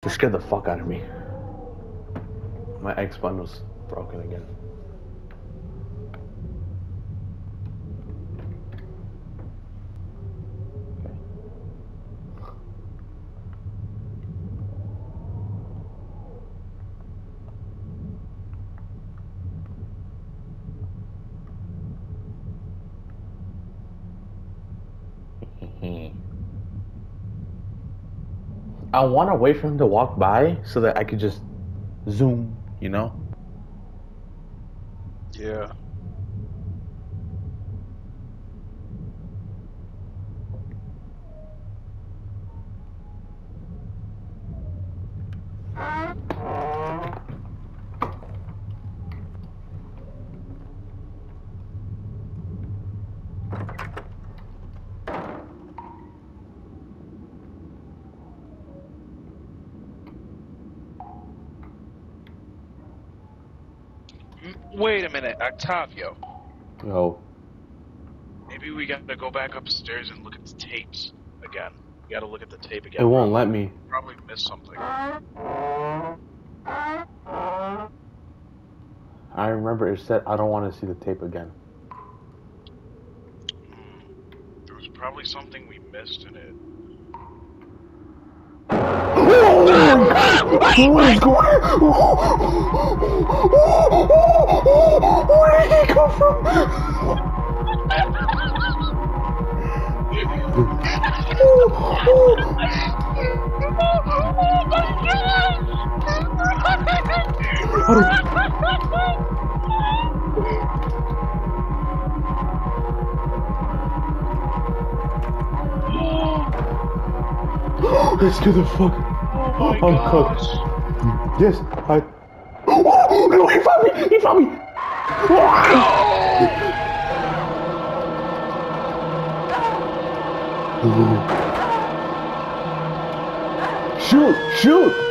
It scared the fuck out of me. My X button was broken again. I want to wait for him to walk by so that I could just zoom, you know? Yeah. Wait a minute, Octavio. Yo. Maybe we gotta go back upstairs and look at the tapes again. We gotta look at the tape again. It won't let me. Probably missed something. I remember it said I don't want to see the tape again. There was probably something we missed in it. What is going on? Where did he come from? Let's do the fuck. Oh my I'm gosh. cooked. Yes, I. Oh, no, he found me! He found me! Shoot! Shoot!